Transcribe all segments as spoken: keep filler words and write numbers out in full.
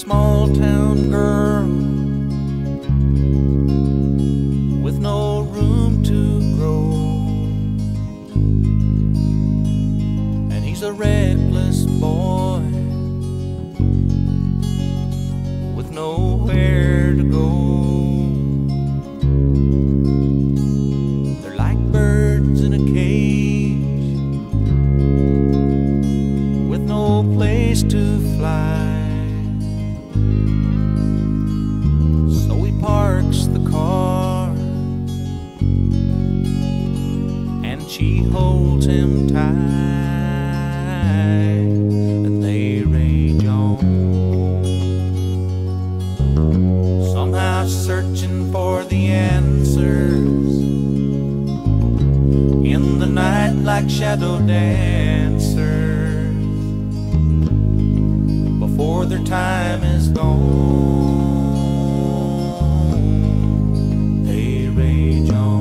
small town girl with no room to grow, and he's a reckless boy with nowhere to go. They're like birds in a cage with no place to fly. So he parks the car and she holds him tight, and they rage on, somehow searching for the answers in the night like shadow dancers before their time is gone. They rage on.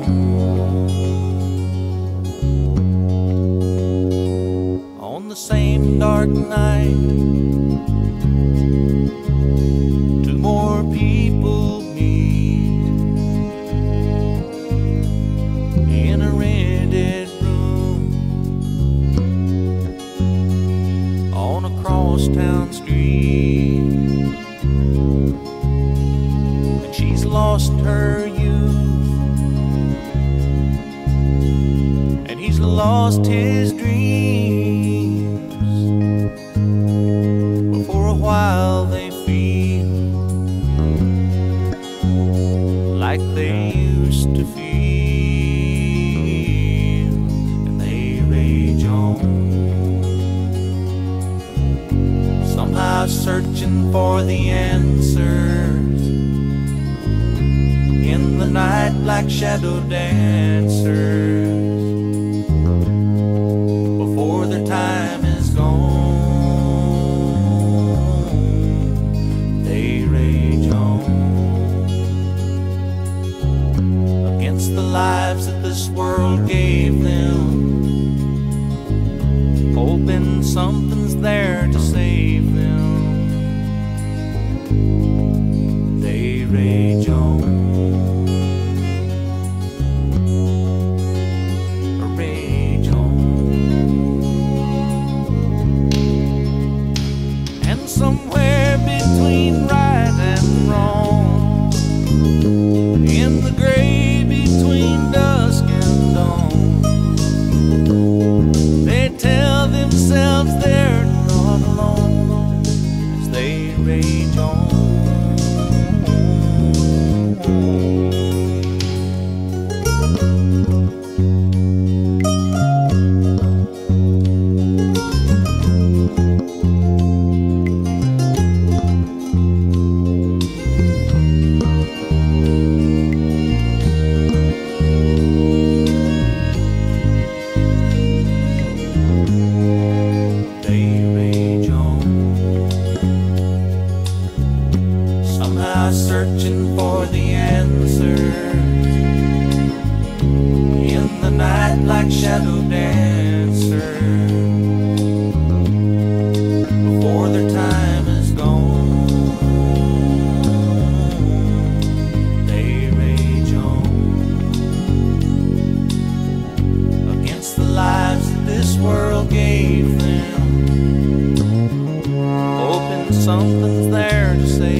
On the same dark night, two more people meet in a rented room on a crosstown street, and she's lost her youth and he's lost his dreams, but for a while they feel like they used to feel, and they rage on, somehow searching for the answers in the night like shadow dancers before their time is gone. They rage on against the lives that this world gave them, hoping something's there to save them. They rage on, rage on, and somewhere between right and wrong, in the gray between dusk and dawn, they tell themselves they're not alone as they rage on. Searching for the answers in the night like shadow dancers before their time is gone. They rage on against the lives that this world gave them, hoping something's there to save.